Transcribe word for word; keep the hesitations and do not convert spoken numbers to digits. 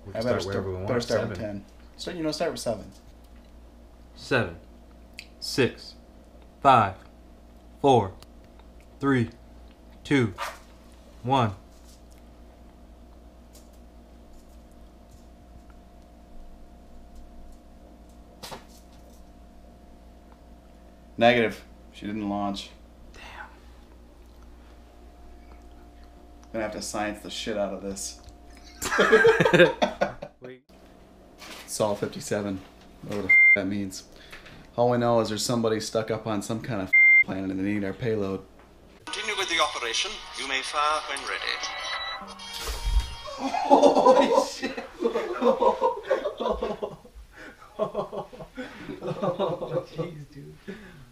We I can better start start, wherever we want. better start Seven. with ten. Start, you know, start with seven. Seven, six, five, four, three, two, one. Negative. She didn't launch. Damn. Gonna have to science the shit out of this. Wait. Sol fifty-seven. Whatever the f that means. All we know is there's somebody stuck up on some kind of planet and they need our payload. Continue with the operation. You may fire when ready. Holy shit! Oh, jeez, dude.